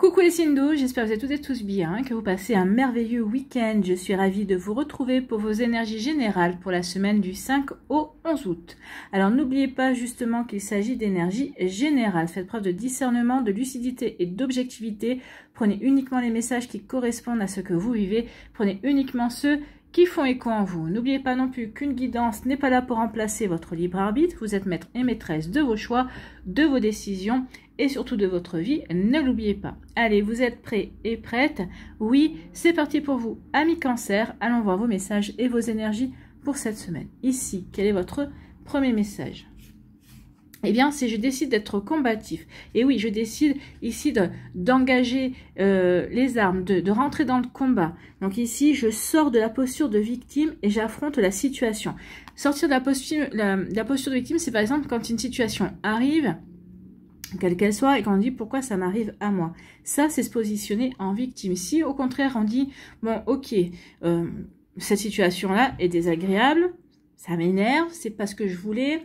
Coucou les signes d'eau, j'espère que vous êtes toutes et tous bien, que vous passez un merveilleux week-end. Je suis ravie de vous retrouver pour vos énergies générales pour la semaine du 5 au 11 août. Alors n'oubliez pas justement qu'il s'agit d'énergie générale. Faites preuve de discernement, de lucidité et d'objectivité. Prenez uniquement les messages qui correspondent à ce que vous vivez. Prenez uniquement ceux qui font écho en vous. N'oubliez pas non plus qu'une guidance n'est pas là pour remplacer votre libre arbitre. Vous êtes maître et maîtresse de vos choix, de vos décisions et surtout de votre vie. Ne l'oubliez pas. Allez, vous êtes prêts et prêtes? Oui, c'est parti pour vous. Amis Cancer, allons voir vos messages et vos énergies pour cette semaine. Ici, quel est votre premier message? Eh bien, c'est je décide d'être combatif. Et oui, je décide ici d'engager les armes, de rentrer dans le combat. Donc ici, je sors de la posture de victime et j'affronte la situation. Sortir de la posture de victime, c'est par exemple quand une situation arrive, quelle qu'elle soit, et qu'on dit pourquoi ça m'arrive à moi. Ça, c'est se positionner en victime. Si au contraire, on dit, bon, ok, cette situation-là est désagréable, ça m'énerve, c'est pas ce que je voulais,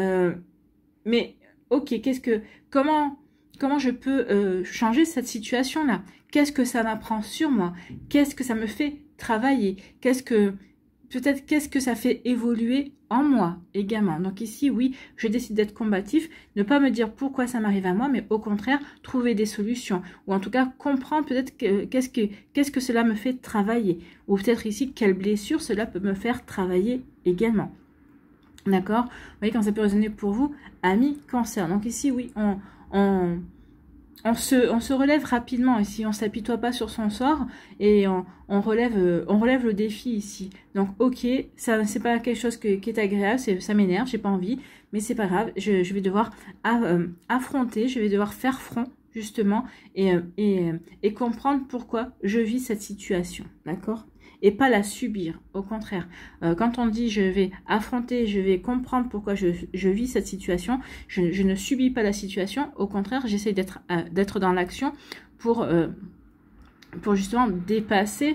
mais ok, comment je peux changer cette situation-là? Qu'est-ce que ça m'apprend sur moi? Qu'est-ce que ça me fait travailler? Qu'est-ce que ça fait évoluer en moi également? Donc ici, oui, je décide d'être combatif, ne pas me dire pourquoi ça m'arrive à moi, mais au contraire, trouver des solutions. Ou en tout cas, comprendre peut-être qu'est-ce que cela me fait travailler. Ou peut-être ici, quelle blessure cela peut me faire travailler également. D'accord? Vous voyez quand ça peut résonner pour vous, amis Cancer. Donc ici, oui, on se relève rapidement ici, on ne s'apitoie pas sur son sort et on relève le défi ici. Donc ok, ça c'est pas quelque chose qui est agréable, ça m'énerve, j'ai pas envie, mais c'est pas grave, je vais devoir affronter, je vais devoir faire front justement et comprendre pourquoi je vis cette situation, d'accord? Et pas la subir, au contraire. Quand on dit je vais affronter, je vais comprendre pourquoi je vis cette situation, je ne subis pas la situation, au contraire, j'essaie d'être dans l'action pour justement dépasser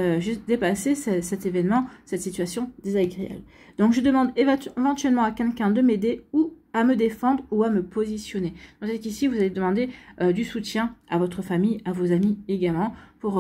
cet événement, cette situation désagréable. Donc je demande éventuellement à quelqu'un de m'aider ou à me défendre ou à me positionner. Donc ici, vous allez demander du soutien à votre famille, à vos amis également, pour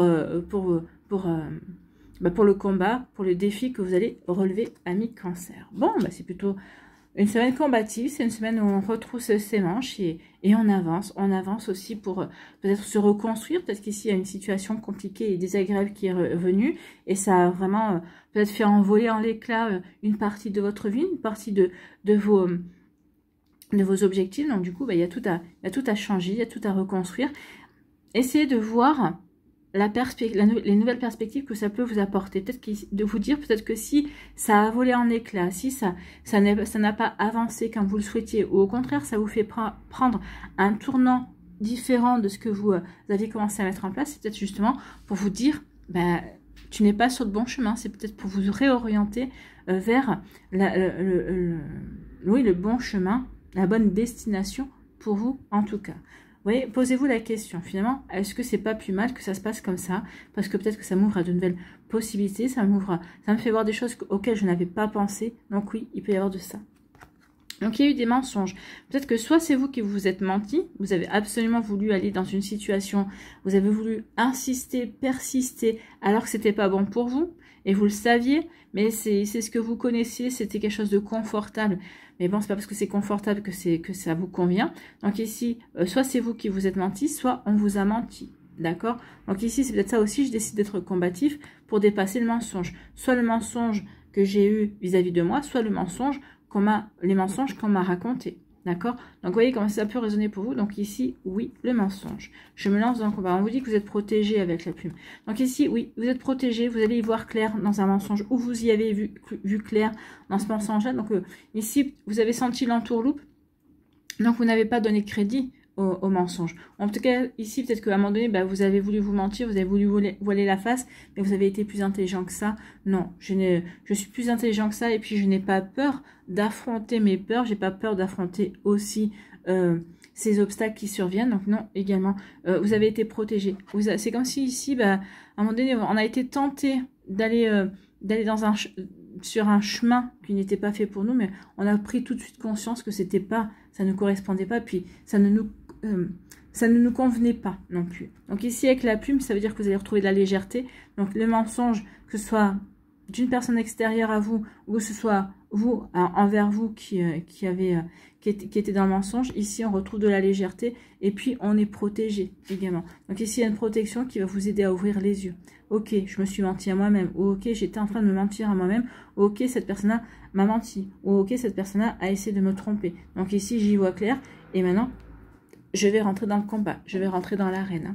le combat, pour le défi que vous allez relever, amis Cancer. Bon, c'est plutôt une semaine combative, c'est une semaine où on retrousse ses manches et on avance. On avance aussi pour peut-être se reconstruire, peut-être qu'ici il y a une situation compliquée et désagréable qui est revenue et ça a vraiment peut-être fait envoler en l'éclat une partie de votre vie, une partie de vos objectifs. Donc du coup, il y a tout à changer, il y a tout à reconstruire. Essayez de voir les nouvelles perspectives que ça peut vous apporter. Peut-être de vous dire peut-être que si ça a volé en éclats, si ça n'a pas avancé comme vous le souhaitiez, ou au contraire, ça vous fait prendre un tournant différent de ce que vous aviez commencé à mettre en place, c'est peut-être justement pour vous dire, tu n'es pas sur le bon chemin. C'est peut-être pour vous réorienter vers le bon chemin, la bonne destination pour vous en tout cas. Vous voyez, posez-vous la question, finalement, est-ce que c'est pas plus mal que ça se passe comme ça? Parce que peut-être que ça m'ouvre à de nouvelles possibilités, ça me fait voir des choses auxquelles je n'avais pas pensé. Donc oui, il peut y avoir de ça. Donc il y a eu des mensonges. Peut-être que soit c'est vous qui vous êtes menti, vous avez absolument voulu aller dans une situation, vous avez voulu insister, persister, alors que c'était pas bon pour vous, et vous le saviez, mais c'est ce que vous connaissiez, c'était quelque chose de confortable. Mais bon, c'est pas parce que c'est confortable que ça vous convient. Donc ici, soit c'est vous qui vous êtes menti, soit on vous a menti. D'accord? Donc ici, c'est peut-être ça aussi, je décide d'être combatif pour dépasser le mensonge. Soit le mensonge que j'ai eu vis-à-vis de moi, soit les mensonges qu'on m'a racontés. D'accord? Donc, vous voyez comment ça peut résonner pour vous. Donc, ici, oui, le mensonge. Je me lance dans le combat. On vous dit que vous êtes protégé avec la plume. Donc, ici, oui, vous êtes protégé. Vous allez y voir clair dans un mensonge ou vous y avez vu clair dans ce mensonge-là. Donc, ici, vous avez senti l'entourloupe. Donc, vous n'avez pas donné crédit au mensonge. En tout cas, ici, peut-être qu'à un moment donné, vous avez voulu vous mentir, vous avez voulu voiler la face, mais vous avez été plus intelligent que ça. Non, je suis plus intelligent que ça, et puis je n'ai pas peur d'affronter mes peurs, j'ai pas peur d'affronter aussi ces obstacles qui surviennent. Donc non, également, vous avez été protégé. C'est comme si ici, à un moment donné, on a été tenté d'aller sur un chemin qui n'était pas fait pour nous, mais on a pris tout de suite conscience que ça ne correspondait pas, puis ça ne nous ça ne nous convenait pas non plus. Donc ici, avec la plume, ça veut dire que vous allez retrouver de la légèreté. Donc le mensonge, que ce soit d'une personne extérieure à vous, ou que ce soit vous, envers vous, qui était dans le mensonge, ici, on retrouve de la légèreté. Et puis, on est protégé également. Donc ici, il y a une protection qui va vous aider à ouvrir les yeux. Ok, je me suis menti à moi-même. Ou ok, j'étais en train de me mentir à moi-même. Ou ok, cette personne-là m'a menti. Ou ok, cette personne-là a essayé de me tromper. Donc ici, j'y vois clair. Et maintenant, je vais rentrer dans le combat. Je vais rentrer dans l'arène.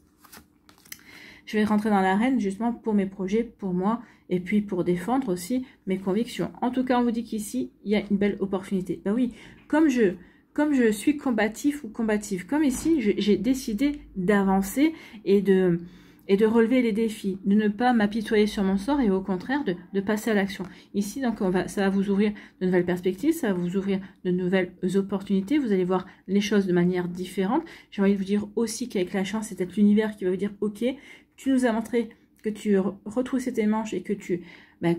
Je vais rentrer dans l'arène justement pour mes projets, pour moi, et puis pour défendre aussi mes convictions. En tout cas, on vous dit qu'ici, il y a une belle opportunité. Ben oui, comme je suis combatif ou combative, comme ici, j'ai décidé d'avancer et de relever les défis, de ne pas m'apitoyer sur mon sort et au contraire de passer à l'action. Ici, donc, ça va vous ouvrir de nouvelles perspectives, ça va vous ouvrir de nouvelles opportunités, vous allez voir les choses de manière différente. J'ai envie de vous dire aussi qu'avec la chance, c'est peut-être l'univers qui va vous dire, ok, tu nous as montré que tu retroussais tes manches et que tu ne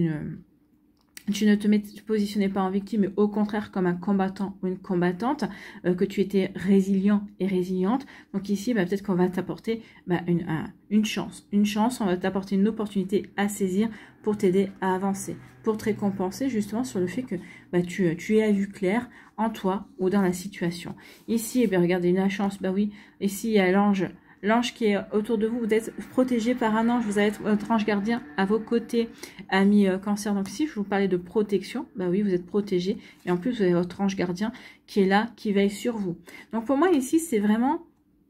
te positionnais pas en victime, mais au contraire comme un combattant ou une combattante, que tu étais résilient et résiliente. Donc ici, peut-être qu'on va t'apporter une chance. Une chance, on va t'apporter une opportunité à saisir pour t'aider à avancer, pour te récompenser justement sur le fait que tu aies vu clair en toi ou dans la situation. Ici, regardez, la chance, oui, ici il y a l'ange. L'ange qui est autour de vous, vous êtes protégé par un ange, vous allez être votre ange gardien à vos côtés, ami cancer. Donc si je vous parlais de protection, oui, vous êtes protégé. Et en plus, vous avez votre ange gardien qui est là, qui veille sur vous. Donc pour moi, ici, c'est vraiment,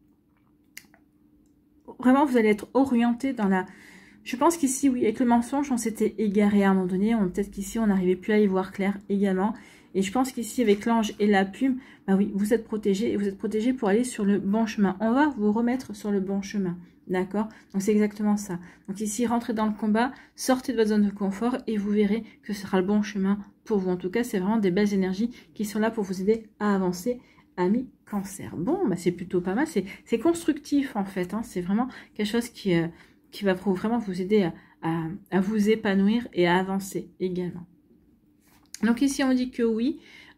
vous allez être orienté dans la... Je pense qu'ici, oui, avec le mensonge, on s'était égaré à un moment donné. Peut-être qu'ici, on n'arrivait plus à y voir clair également. Et je pense qu'ici, avec l'ange et la plume, oui, vous êtes protégé et vous êtes protégé pour aller sur le bon chemin. On va vous remettre sur le bon chemin, d'accord? Donc, c'est exactement ça. Donc, ici, rentrez dans le combat, sortez de votre zone de confort et vous verrez que ce sera le bon chemin pour vous. En tout cas, c'est vraiment des belles énergies qui sont là pour vous aider à avancer, ami cancer. Bon, c'est plutôt pas mal. C'est constructif, en fait. C'est vraiment quelque chose qui va vraiment vous aider à vous épanouir et à avancer également. Donc ici, on dit que oui,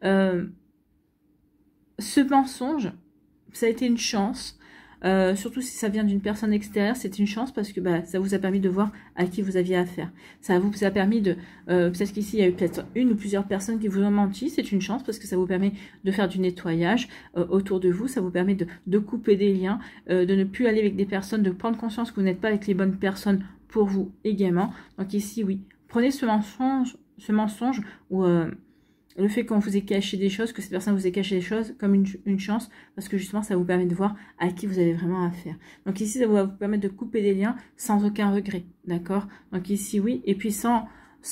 ce mensonge, ça a été une chance, surtout si ça vient d'une personne extérieure, c'est une chance parce que ça vous a permis de voir à qui vous aviez affaire. Ça vous a permis de... peut-être qu'ici, il y a eu peut-être une ou plusieurs personnes qui vous ont menti, c'est une chance parce que ça vous permet de faire du nettoyage autour de vous, ça vous permet de couper des liens, de ne plus aller avec des personnes, de prendre conscience que vous n'êtes pas avec les bonnes personnes pour vous également. Donc ici, oui, prenez ce mensonge ou le fait qu'on vous ait caché des choses, que cette personne vous ait caché des choses comme une chance, parce que justement ça vous permet de voir à qui vous avez vraiment affaire. Donc ici ça va vous permettre de couper des liens sans aucun regret, d'accord? Donc ici oui, et puis sans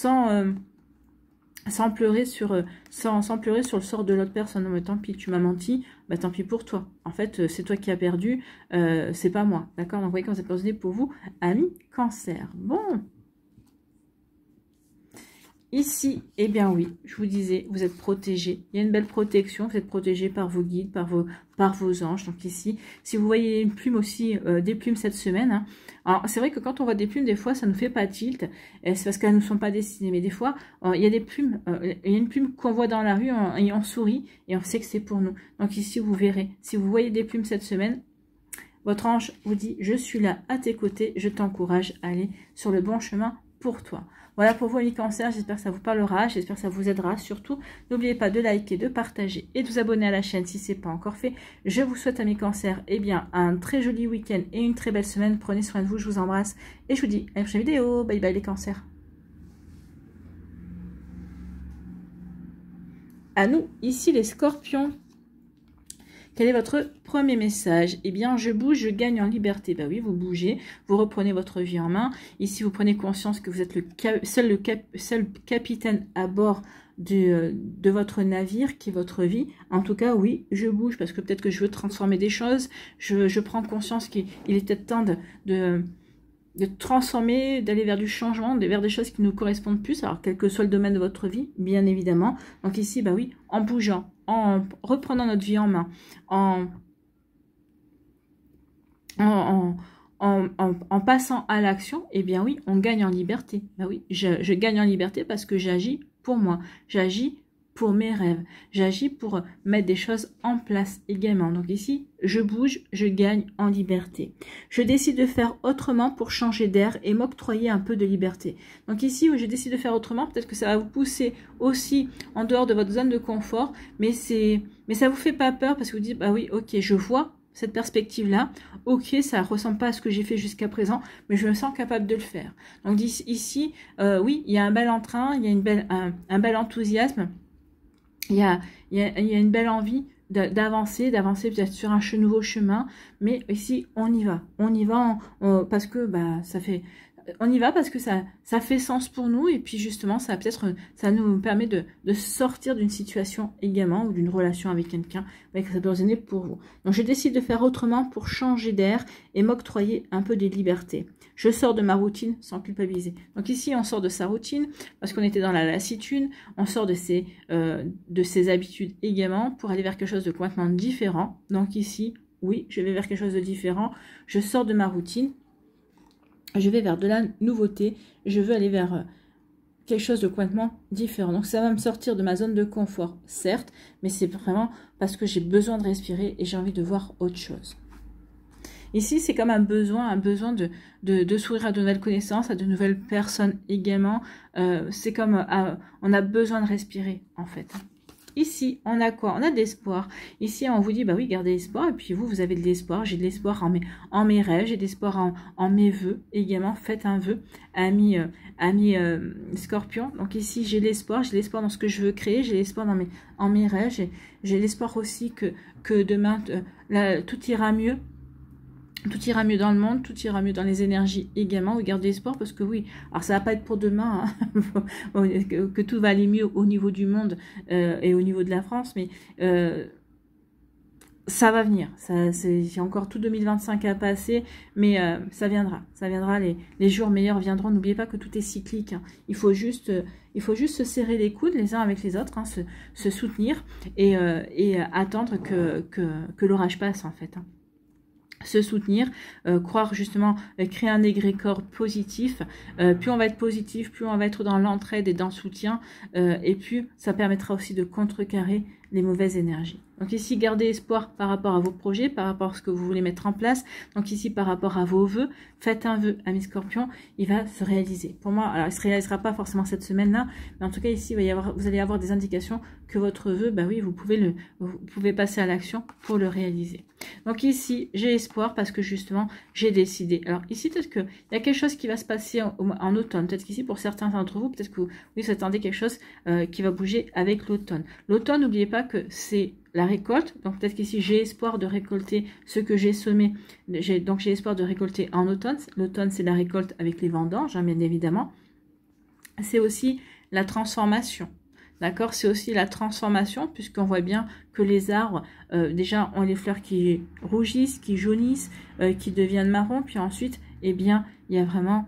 pleurer sur le sort de l'autre personne. Non mais tant pis, tu m'as menti, tant pis pour toi. En fait, c'est toi qui as perdu, c'est pas moi, d'accord? Donc vous voyez comment c'est positionné pour vous, ami cancer. Bon. Ici, bien oui, je vous disais, vous êtes protégé. Il y a une belle protection, vous êtes protégé par vos guides, par vos anges. Donc ici, si vous voyez une plume aussi, des plumes cette semaine, alors c'est vrai que quand on voit des plumes, des fois, ça ne nous fait pas tilt. C'est parce qu'elles ne sont pas dessinées. Mais des fois, il y a des plumes, il y a une plume qu'on voit dans la rue et on sourit et on sait que c'est pour nous. Donc ici, vous verrez, si vous voyez des plumes cette semaine, votre ange vous dit, je suis là à tes côtés, je t'encourage à aller sur le bon chemin pour toi. Voilà pour vous, amis cancer, j'espère que ça vous parlera, j'espère que ça vous aidera. Surtout, n'oubliez pas de liker, de partager et de vous abonner à la chaîne si ce n'est pas encore fait. Je vous souhaite, amis cancer, un très joli week-end et une très belle semaine. Prenez soin de vous, je vous embrasse et je vous dis à une prochaine vidéo. Bye bye les cancers. À nous, ici les scorpions. Quel est votre premier message? Je bouge, je gagne en liberté. Oui, vous bougez, vous reprenez votre vie en main. Ici, vous prenez conscience que vous êtes seul capitaine à bord de votre navire, qui est votre vie. En tout cas, oui, je bouge parce que peut-être que je veux transformer des choses. Je prends conscience qu'il est peut-être temps de transformer, d'aller vers du changement, vers des choses qui nous correspondent plus, alors quel que soit le domaine de votre vie, bien évidemment. Donc ici, oui, en bougeant, en reprenant notre vie en main, en passant à l'action, oui, on gagne en liberté. Oui, je gagne en liberté parce que j'agis pour moi. J'agis pour mes rêves. J'agis pour mettre des choses en place également. Donc ici, je bouge, je gagne en liberté. Je décide de faire autrement pour changer d'air et m'octroyer un peu de liberté. Donc ici, où je décide de faire autrement, peut-être que ça va vous pousser aussi en dehors de votre zone de confort, mais ça vous fait pas peur parce que vous dites, bah oui, ok, je vois cette perspective-là, ok, ça ne ressemble pas à ce que j'ai fait jusqu'à présent, mais je me sens capable de le faire. Donc ici, oui, il y a un bel entrain, il y a un bel enthousiasme, il y a une belle envie d'avancer peut-être sur un nouveau chemin, mais ici, on y va parce que bah, on y va parce que ça fait sens pour nous et puis justement ça nous permet de sortir d'une situation également ou d'une relation avec quelqu'un que ça peut résonner pour vous. Donc je décide de faire autrement pour changer d'air et m'octroyer un peu de liberté. Je sors de ma routine sans culpabiliser. Donc ici on sort de sa routine parce qu'on était dans la lassitude, on sort de ses habitudes également pour aller vers quelque chose de complètement différent. Donc ici, oui, je vais vers quelque chose de différent, je sors de ma routine. Je vais vers de la nouveauté, je veux aller vers quelque chose de complètement différent. Donc ça va me sortir de ma zone de confort, certes, mais c'est vraiment parce que j'ai besoin de respirer et j'ai envie de voir autre chose. Ici, c'est comme un besoin de s'ouvrir à de nouvelles connaissances, à de nouvelles personnes également. C'est comme, on a besoin de respirer en fait. Ici, on a quoi? On a de l'espoir. Ici, on vous dit, bah oui, gardez l'espoir. Et puis vous avez de l'espoir. J'ai de l'espoir en mes rêves. J'ai de l'espoir en mes vœux également. Faites un vœu, ami Scorpion. Donc ici, j'ai l'espoir. J'ai l'espoir dans ce que je veux créer. J'ai l'espoir en mes rêves. J'ai l'espoir aussi que demain, tout ira mieux. Tout ira mieux dans le monde, tout ira mieux dans les énergies également. Vous gardez espoir parce que oui, alors ça va pas être pour demain, hein, que tout va aller mieux au niveau du monde et au niveau de la France, mais ça va venir. C'est encore tout 2025 à passer, mais ça viendra. Ça viendra, les jours meilleurs viendront. N'oubliez pas que tout est cyclique. Hein. Il faut juste se serrer les coudes les uns avec les autres, hein, se soutenir et attendre que l'orage passe en fait. Hein. Se soutenir, croire justement, créer un égrégore positif. Plus on va être positif, plus on va être dans l'entraide et dans le soutien, et puis ça permettra aussi de contrecarrer les mauvaises énergies. Donc ici, gardez espoir par rapport à vos projets, par rapport à ce que vous voulez mettre en place. Donc ici, par rapport à vos vœux, faites un vœu, ami Scorpion, il va se réaliser. Pour moi, alors il ne se réalisera pas forcément cette semaine-là, mais en tout cas ici, vous allez avoir des indications que votre vœu, bah oui, vous pouvez passer à l'action pour le réaliser. Donc ici, j'ai espoir parce que justement, j'ai décidé. Alors ici, peut-être qu'il y a quelque chose qui va se passer en automne. Peut-être qu'ici, pour certains d'entre vous, peut-être que vous attendez quelque chose qui va bouger avec l'automne. L'automne, n'oubliez pas que c'est la récolte. Donc peut-être qu'ici, j'ai espoir de récolter ce que j'ai semé. Donc j'ai espoir de récolter en automne. L'automne, c'est la récolte avec les vendanges, hein, bien évidemment. C'est aussi la transformation. D'accord, c'est aussi la transformation, puisqu'on voit bien que les arbres, déjà, ont les fleurs qui rougissent, qui jaunissent, qui deviennent marron, puis ensuite, eh bien, il y a vraiment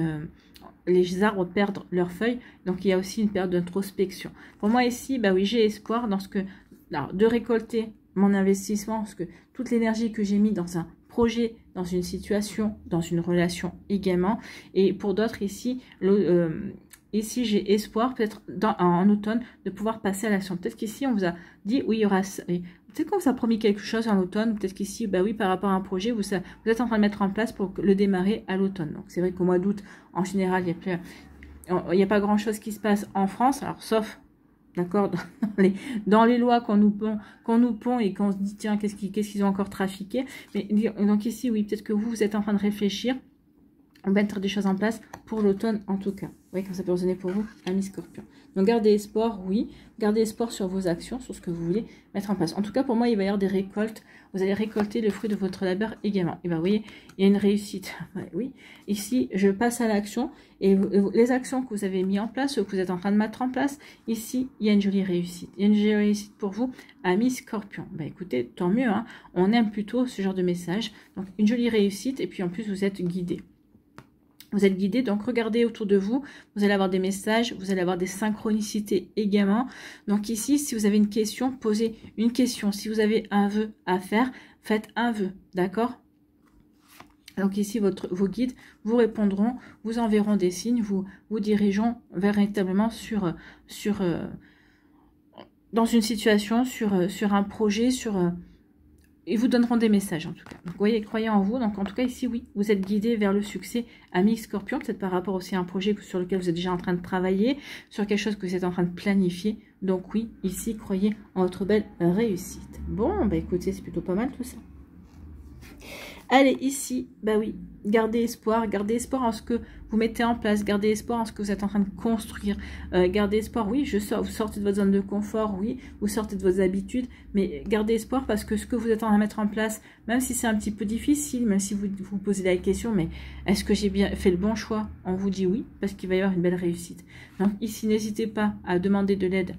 les arbres perdent leurs feuilles, donc il y a aussi une période d'introspection. Pour moi ici, bah oui, j'ai espoir de récolter mon investissement, parce que toute l'énergie que j'ai mis dans un projet, dans une situation, dans une relation également, et pour d'autres ici, ici, j'ai espoir, peut-être en automne, de pouvoir passer à l'action. Peut-être qu'ici, on vous a dit, oui, il y aura... Peut-être qu'on vous a promis quelque chose en automne. Peut-être qu'ici, bah oui, par rapport à un projet, vous êtes en train de mettre en place pour le démarrer à l'automne. Donc, c'est vrai qu'au mois d'août, en général, il n'y a pas grand-chose qui se passe en France. Alors, sauf, d'accord, dans les lois qu'on nous pond et qu'on se dit, tiens, qu'est-ce qu'ils ont encore trafiqué. Mais donc ici, oui, peut-être que vous êtes en train de réfléchir. On va mettre des choses en place pour l'automne en tout cas. Vous voyez, quand ça peut résonner pour vous, ami Scorpion. Donc gardez espoir, oui. Gardez espoir sur vos actions, sur ce que vous voulez mettre en place. En tout cas, pour moi, il va y avoir des récoltes. Vous allez récolter le fruit de votre labeur également. Et bien, vous voyez, il y a une réussite. Ouais, oui. Ici, je passe à l'action. Et les actions que vous avez mis en place, ou que vous êtes en train de mettre en place, ici, il y a une jolie réussite. Il y a une jolie réussite pour vous, ami Scorpion. Ben, écoutez, tant mieux. Hein. On aime plutôt ce genre de message. Donc, une jolie réussite. Et puis, en plus, vous êtes guidé. Vous êtes guidé, donc regardez autour de vous, vous allez avoir des messages, vous allez avoir des synchronicités également. Donc ici, si vous avez une question, posez une question. Si vous avez un vœu à faire, faites un vœu, d'accord? Donc ici, vos guides vous répondront, vous enverront des signes, vous dirigeront véritablement sur dans une situation, sur un projet, ils vous donneront des messages en tout cas. Donc, vous voyez, croyez en vous. Donc en tout cas ici, oui, vous êtes guidé vers le succès, ami Scorpion, peut-être par rapport aussi à un projet sur lequel vous êtes déjà en train de travailler, sur quelque chose que vous êtes en train de planifier. Donc oui, ici, croyez en votre belle réussite. Bon, bah écoutez, c'est plutôt pas mal tout ça. Allez, ici, bah oui, gardez espoir en ce que vous mettez en place, gardez espoir en ce que vous êtes en train de construire, gardez espoir, oui, vous sortez de votre zone de confort, oui, vous sortez de vos habitudes, mais gardez espoir parce que ce que vous êtes en train de mettre en place, même si c'est un petit peu difficile, même si vous vous posez la question, mais est-ce que j'ai bien fait le bon choix? On vous dit oui, parce qu'il va y avoir une belle réussite. Donc ici, n'hésitez pas à demander de l'aide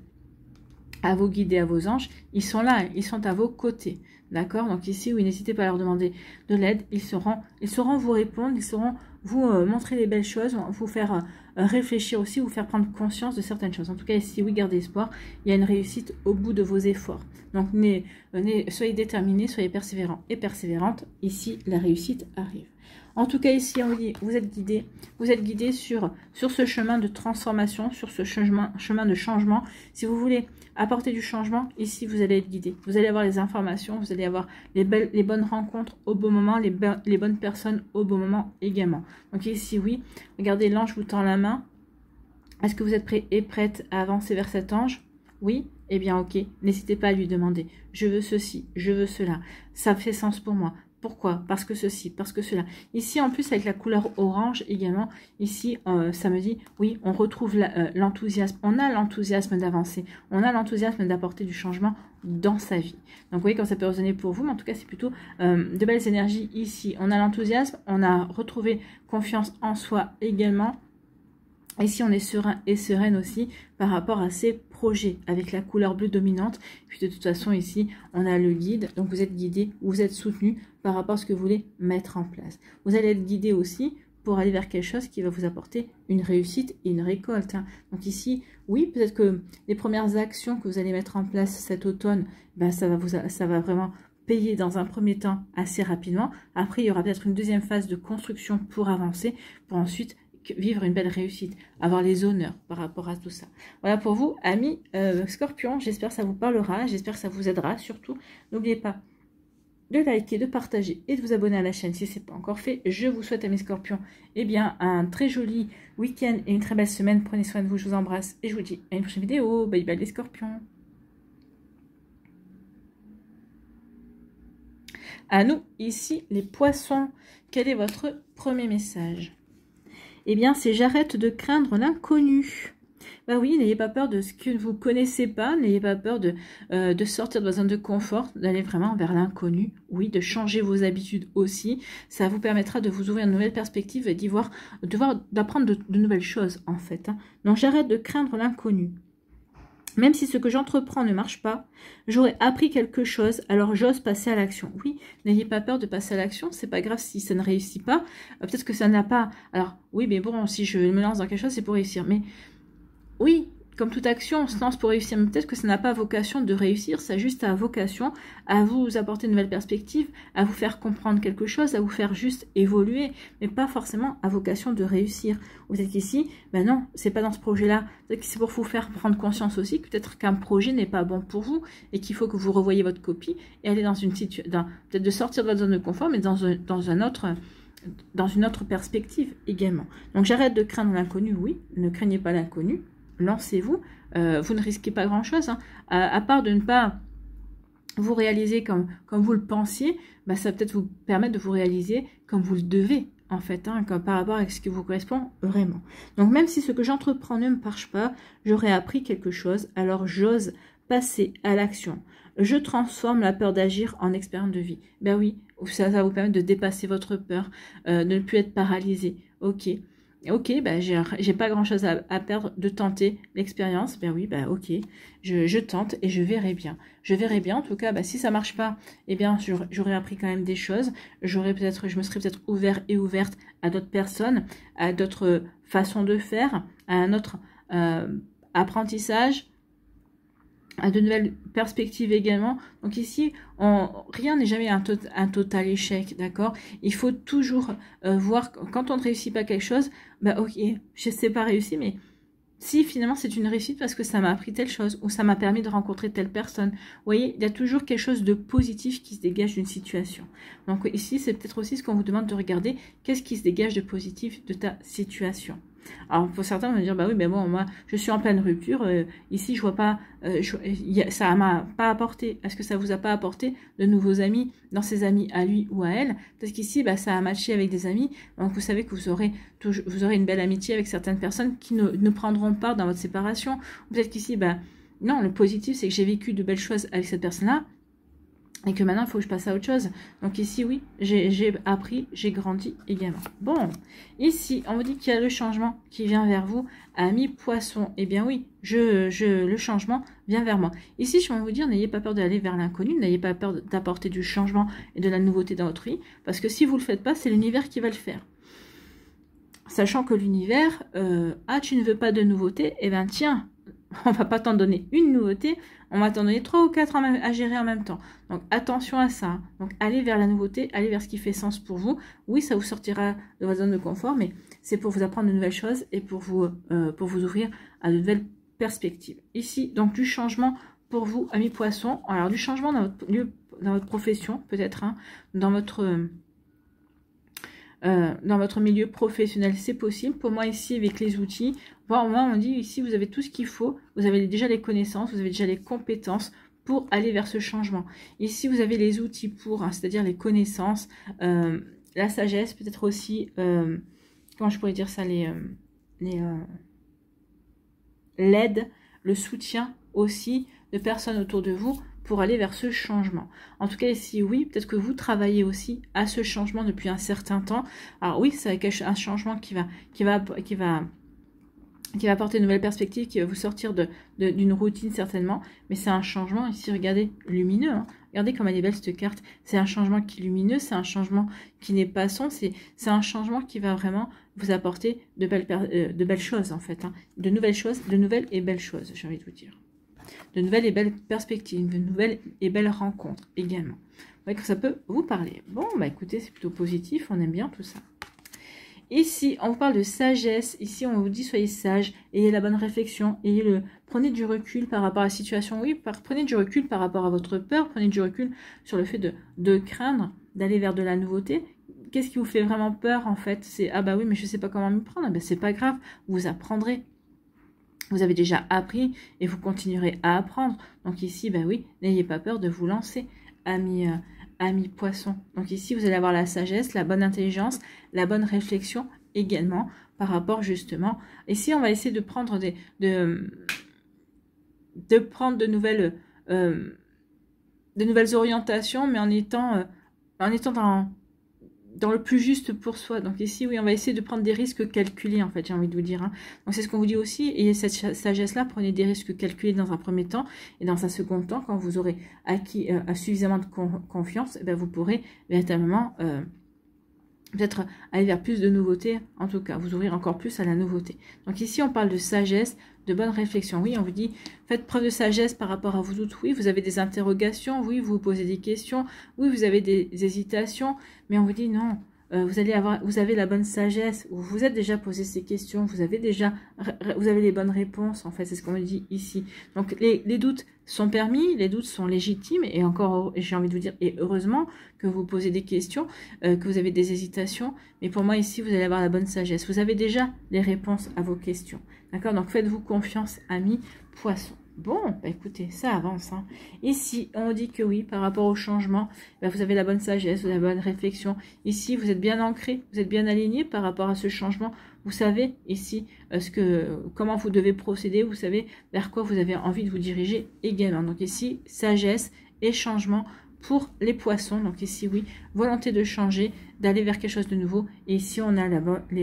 à vos guides et à vos anges, ils sont là, ils sont à vos côtés. D'accord? Donc ici, oui, n'hésitez pas à leur demander de l'aide. Ils sauront vous répondre, ils sauront vous montrer les belles choses, vous faire réfléchir aussi, vous faire prendre conscience de certaines choses. En tout cas, ici, oui, gardez espoir. Il y a une réussite au bout de vos efforts. Donc, soyez déterminés, soyez persévérants et persévérantes. Ici, la réussite arrive. En tout cas, ici, on vous dit, vous êtes guidés sur ce chemin de transformation, sur ce chemin de changement. Si vous voulez apporter du changement, ici, vous allez être guidé. Vous allez avoir les informations, vous allez avoir les bonnes rencontres au bon moment, les bonnes personnes au bon moment également. Donc ici, oui, regardez, l'ange vous tend la main. Est-ce que vous êtes prêt et prête à avancer vers cet ange? Oui? Eh bien, ok. N'hésitez pas à lui demander. Je veux ceci, je veux cela. Ça fait sens pour moi. Pourquoi? Parce que ceci, parce que cela. Ici, en plus, avec la couleur orange également, ici, ça me dit, oui, on retrouve l'enthousiasme. On a l'enthousiasme d'avancer. On a l'enthousiasme d'apporter du changement dans sa vie. Donc, vous voyez, quand ça peut résonner pour vous, mais en tout cas, c'est plutôt de belles énergies ici. On a l'enthousiasme, on a retrouvé confiance en soi également. Ici, on est serein et sereine aussi par rapport à ces projets avec la couleur bleue dominante. Puis de toute façon, ici, on a le guide. Donc, vous êtes guidé, vous êtes soutenu par rapport à ce que vous voulez mettre en place. Vous allez être guidé aussi pour aller vers quelque chose qui va vous apporter une réussite et une récolte. Hein. Donc ici, oui, peut-être que les premières actions que vous allez mettre en place cet automne, ben, ça va vraiment payer dans un premier temps assez rapidement. Après, il y aura peut-être une deuxième phase de construction pour avancer, pour ensuite vivre une belle réussite, avoir les honneurs par rapport à tout ça. Voilà pour vous, amis Scorpion. J'espère que ça vous parlera, j'espère que ça vous aidera. Surtout, n'oubliez pas de liker, de partager et de vous abonner à la chaîne si ce n'est pas encore fait. Je vous souhaite, amis Scorpions, eh bien, un très joli week-end et une très belle semaine. Prenez soin de vous, je vous embrasse et je vous dis à une prochaine vidéo. Bye bye les Scorpions. À nous, ici, les poissons. Quel est votre premier message? Eh bien, c'est j'arrête de craindre l'inconnu. Bah oui, n'ayez pas peur de ce que vous ne connaissez pas, n'ayez pas peur de sortir de votre zone de confort, d'aller vraiment vers l'inconnu, oui, de changer vos habitudes aussi. Ça vous permettra de vous ouvrir une nouvelle perspective et d'apprendre de nouvelles choses, en fait. Hein. Donc, j'arrête de craindre l'inconnu. Même si ce que j'entreprends ne marche pas, j'aurai appris quelque chose, alors j'ose passer à l'action. Oui, n'ayez pas peur de passer à l'action, c'est pas grave si ça ne réussit pas. Peut-être que ça n'a pas... Alors, oui, mais bon, si je me lance dans quelque chose, c'est pour réussir. Mais oui, comme toute action, on se lance pour réussir. Mais peut-être que ça n'a pas vocation de réussir, ça a juste vocation à vous apporter une nouvelle perspective, à vous faire comprendre quelque chose, à vous faire juste évoluer, mais pas forcément à vocation de réussir. Vous êtes ici, ben non, c'est pas dans ce projet-là. C'est pour vous faire prendre conscience aussi que peut-être qu'un projet n'est pas bon pour vous et qu'il faut que vous revoyiez votre copie et aller dans une situation, peut-être de sortir de votre zone de confort, mais dans une autre perspective également. Donc j'arrête de craindre l'inconnu, oui, ne craignez pas l'inconnu. Lancez-vous, vous ne risquez pas grand-chose, hein. À part de ne pas vous réaliser comme vous le pensiez, bah, ça va peut-être vous permettre de vous réaliser comme vous le devez, en fait, hein, par rapport à ce qui vous correspond vraiment. Donc même si ce que j'entreprends ne me marche pas, j'aurai appris quelque chose, alors j'ose passer à l'action. Je transforme la peur d'agir en expérience de vie. Ben oui, ça va vous permettre de dépasser votre peur, de ne plus être paralysé. Ok, bah, j'ai pas grand chose à perdre de tenter l'expérience. Ben oui, bah ok, je tente et je verrai bien. Je verrai bien, en tout cas, bah, si ça marche pas, eh bien, j'aurais appris quand même des choses. Je me serais peut-être ouvert et ouverte à d'autres personnes, à d'autres façons de faire, à un autre apprentissage, à de nouvelles perspectives également. Donc ici, rien n'est jamais un total échec, d'accord? Il faut toujours voir, quand on ne réussit pas quelque chose, bah ok, je sais pas réussi, mais si finalement c'est une réussite parce que ça m'a appris telle chose ou ça m'a permis de rencontrer telle personne. Vous voyez, il y a toujours quelque chose de positif qui se dégage d'une situation. Donc ici, c'est peut-être aussi ce qu'on vous demande de regarder. Qu'est-ce qui se dégage de positif de ta situation? Alors pour certains, on va dire, bah oui, mais bon, moi, je suis en pleine rupture. Ici, je vois pas, ça m'a pas apporté. Est-ce que ça vous a pas apporté de nouveaux amis dans ses amis à lui ou à elle? Parce qu'ici, bah, ça a matché avec des amis. Donc vous savez que vous aurez une belle amitié avec certaines personnes qui ne prendront part dans votre séparation. Peut-être qu'ici, bah, non, le positif, c'est que j'ai vécu de belles choses avec cette personne-là. Et que maintenant, il faut que je passe à autre chose. Donc ici, oui, j'ai appris, j'ai grandi également. Bon, ici, on vous dit qu'il y a le changement qui vient vers vous. Ami poisson, eh bien oui, le changement vient vers moi. Ici, je vais vous dire, n'ayez pas peur d'aller vers l'inconnu, n'ayez pas peur d'apporter du changement et de la nouveauté dans votre vie. Parce que si vous ne le faites pas, c'est l'univers qui va le faire. Sachant que l'univers, tu ne veux pas de nouveauté, eh bien tiens, on va pas t'en donner une nouveauté, on va t'en donner 3 ou 4 à gérer en même temps. Donc attention à ça. Donc allez vers la nouveauté, allez vers ce qui fait sens pour vous. Oui, ça vous sortira de votre zone de confort, mais c'est pour vous apprendre de nouvelles choses et pour vous ouvrir à de nouvelles perspectives. Ici, donc du changement pour vous, amis poissons. Alors du changement dans votre profession, peut-être, hein, dans votre milieu professionnel, c'est possible. Pour moi, ici, avec les outils, moi, on dit ici, vous avez tout ce qu'il faut. Vous avez déjà les connaissances, vous avez déjà les compétences pour aller vers ce changement. Ici, vous avez les outils pour, hein, c'est-à-dire les connaissances, la sagesse, peut-être aussi, comment je pourrais dire ça, l'aide, le soutien aussi de personnes autour de vous pour aller vers ce changement. En tout cas, ici, oui, peut-être que vous travaillez aussi à ce changement depuis un certain temps. Alors oui, c'est un changement qui va apporter une nouvelle perspective, qui va vous sortir d'une routine certainement, mais c'est un changement ici, regardez, lumineux, hein. Regardez comme elle est belle cette carte, c'est un changement qui est lumineux, c'est un changement qui n'est pas sombre, c'est un changement qui va vraiment vous apporter de belles choses en fait, hein. De nouvelles choses, de nouvelles et belles choses, j'ai envie de vous dire. De nouvelles et belles perspectives, de nouvelles et belles rencontres également. Vous voyez que ça peut vous parler. Bon, bah écoutez, c'est plutôt positif, on aime bien tout ça. Ici, on vous parle de sagesse. Ici, on vous dit soyez sage, ayez la bonne réflexion, prenez du recul par rapport à la situation. Oui, prenez du recul par rapport à votre peur, prenez du recul sur le fait de craindre, d'aller vers de la nouveauté. Qu'est-ce qui vous fait vraiment peur en fait? C'est ah bah oui, mais je ne sais pas comment m'y prendre. Ah bah, c'est pas grave, vous apprendrez. Vous avez déjà appris et vous continuerez à apprendre. Donc ici, bah oui, n'ayez pas peur de vous lancer, amis poissons. Donc ici, vous allez avoir la sagesse, la bonne intelligence, la bonne réflexion également par rapport justement. Ici, on va essayer de prendre de nouvelles orientations, mais en étant dans le plus juste pour soi. Donc ici, oui, on va essayer de prendre des risques calculés, en fait, j'ai envie de vous dire, hein. Donc c'est ce qu'on vous dit aussi, et cette sagesse-là, prenez des risques calculés dans un premier temps, et dans un second temps, quand vous aurez acquis suffisamment de confiance, eh bien, vous pourrez véritablement peut-être aller vers plus de nouveautés, en tout cas, vous ouvrir encore plus à la nouveauté. Donc ici, on parle de sagesse, de bonne réflexion. Oui, on vous dit, faites preuve de sagesse par rapport à vos doutes. Oui, vous avez des interrogations. Oui, vous vous posez des questions. Oui, vous avez des hésitations. Mais on vous dit, non, vous avez la bonne sagesse. Vous vous êtes déjà posé ces questions. Vous avez les bonnes réponses. En fait, c'est ce qu'on me dit ici. Donc, les doutes sont permis, les doutes sont légitimes. Et encore, j'ai envie de vous dire, et heureusement que vous posez des questions, que vous avez des hésitations. Mais pour moi, ici, vous allez avoir la bonne sagesse. Vous avez déjà les réponses à vos questions. D'accord? Donc, faites-vous confiance, amis poissons. Bon, bah écoutez, ça avance, hein. Ici, on dit que oui, par rapport au changement, bah vous avez la bonne sagesse, vous avez la bonne réflexion. Ici, vous êtes bien ancré, vous êtes bien aligné par rapport à ce changement. Vous savez ici comment vous devez procéder, vous savez vers quoi vous avez envie de vous diriger également. Donc ici, sagesse et changement pour les poissons. Donc ici, oui, volonté de changer, d'aller vers quelque chose de nouveau. Et ici, on a la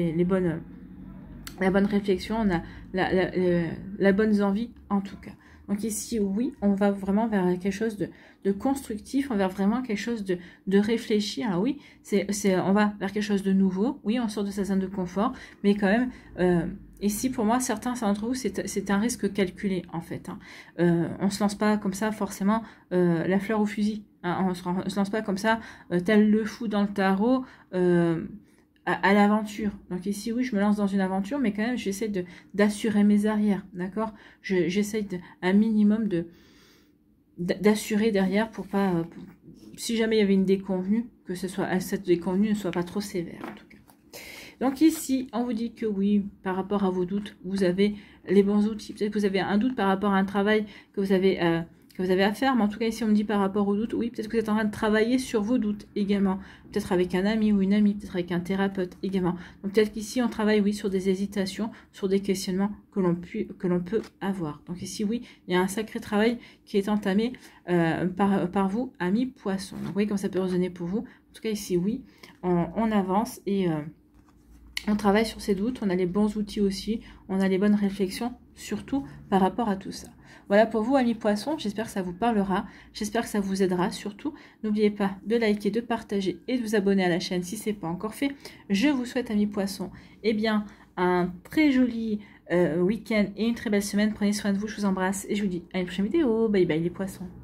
bonne réflexion, on a la bonne envie en tout cas. Donc ici, oui, on va vraiment vers quelque chose de constructif, on va vers vraiment quelque chose de réfléchi. Alors oui, on va vers quelque chose de nouveau. Oui, on sort de sa zone de confort, mais quand même, ici, pour moi, certains d'entre vous, c'est un risque calculé, en fait, hein. On ne se lance pas comme ça, forcément, la fleur au fusil. Hein, on ne se lance pas comme ça, tel le fou dans le tarot, à l'aventure. Donc ici, oui, je me lance dans une aventure, mais quand même, j'essaie d'assurer mes arrières, d'accord? J'essaie un minimum d'assurer derrière pour pas... si jamais il y avait une déconvenue, que cette déconvenue ne soit pas trop sévère, en tout cas. Donc ici, on vous dit que oui, par rapport à vos doutes, vous avez les bons outils. Peut-être que vous avez un doute par rapport à un travail que vous avez à faire, mais en tout cas ici on me dit par rapport aux doutes, oui, peut-être que vous êtes en train de travailler sur vos doutes également, peut-être avec un ami ou une amie, peut-être avec un thérapeute également. Donc peut-être qu'ici on travaille, oui, sur des hésitations, sur des questionnements que l'on peut avoir. Donc ici, oui, il y a un sacré travail qui est entamé par vous, amis poissons. Donc vous voyez comme ça peut résonner pour vous. En tout cas ici, oui, on avance et... on travaille sur ces doutes, on a les bons outils aussi, on a les bonnes réflexions, surtout par rapport à tout ça. Voilà pour vous, amis poissons, j'espère que ça vous parlera, j'espère que ça vous aidera. Surtout, n'oubliez pas de liker, de partager et de vous abonner à la chaîne si ce n'est pas encore fait. Je vous souhaite, amis poissons, eh bien, un très joli week-end et une très belle semaine. Prenez soin de vous, je vous embrasse et je vous dis à une prochaine vidéo. Bye bye les poissons.